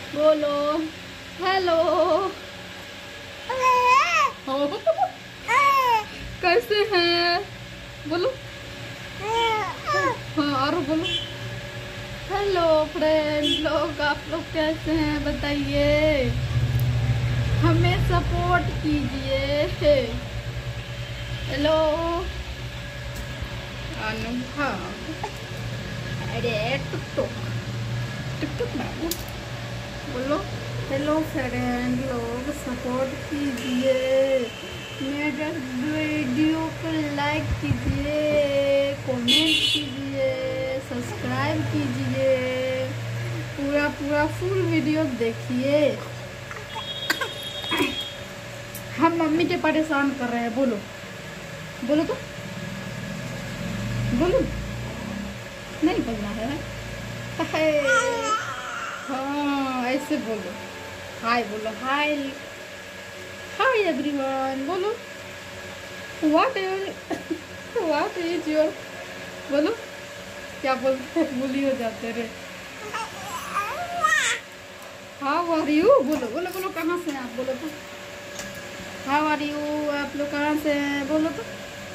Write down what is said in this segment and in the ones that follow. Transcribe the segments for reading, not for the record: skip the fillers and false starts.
बोलो हेलो। कैसे हैं बोलो। हाँ और बोलो हेलो फ्रेंड लोग, आप लोग कैसे हैं बताइए, हमें सपोर्ट कीजिए। हेलो अनुभव, अरे टुक टुक बाबू बोलो हेलो फ्रेंड लोग, सपोर्ट कीजिए, मेरे वीडियो को लाइक कीजिए, कमेंट कीजिए, सब्सक्राइब कीजिए, पूरा फुल वीडियो देखिए। हम मम्मी के परेशान कर रहे हैं, बोलो बोलो तो बोलो, नहीं बोलना है। हाँ ऐसे बोलो, हाय बोलो, हाय हाय एवरीवन बोलो, व्हाट इज योर बोलो, क्या बोलते भूली हो जाते रे। हाउ आर यू बोलो बोलो बोलो, कहाँ से हैं आप बोलो तो, हाउ आर यू, आप लोग कहाँ से हैं बोलो तो।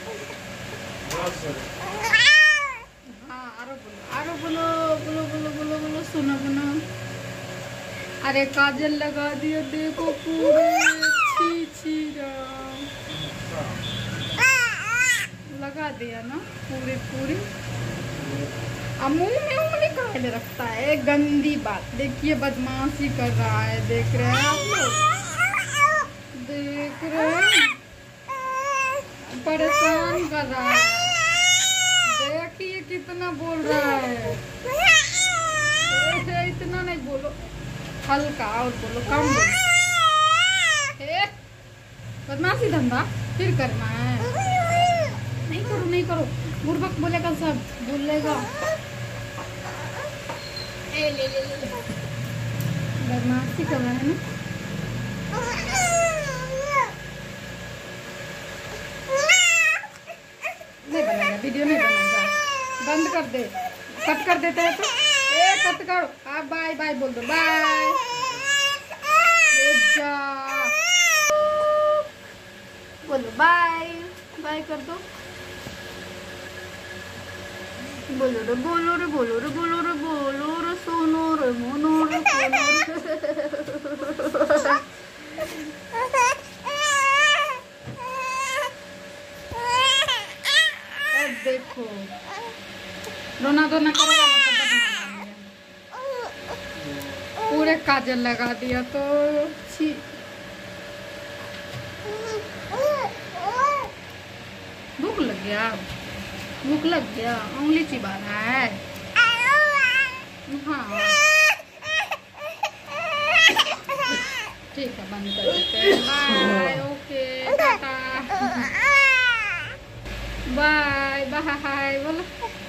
हाँ आरो बोलो बोलो बोलो बोलो बोलो, सुनो सुनो। अरे काजल लगा दिया देखो पूरे, छी छी लगा दिया ना पूरी। अब मुंह में उंगली काहे रखता है, गंदी बात। देखिए बदमाशी कर रहा है, देख रहे हैं आप लोग, देख रहे हैं परेशान कर रहा है, देखिए कितना बोल रहा है। इतना नहीं बोलो, हल्का और बोलो, कम बोलो। बदमाशी धंधा फिर करना है, नहीं करो बुर्बक बोलेगा, सब बोलेगा। ले बदमाशी कर रहा है ना। नहीं बनाएगा वीडियो, नहीं बनाएगा, बंद कर दे, कट कर देते हैं तो कट करो। आप बाय बाय बोल दो, बाय बोलो, बाय बाय कर दो, बोलो रे बोलो रे बोलो रे बोलो रे बोलो रे, सोनो रे मोनो रे देखो रोना धोना करेगा, पूरे काजल लगा दिया तो छी। भूख लग गया, भूख लग गया, उंगली चिबा रहा है। हाँ ठीक है, बंद कर देते हैं, bye okay tata, bye bye बोलो।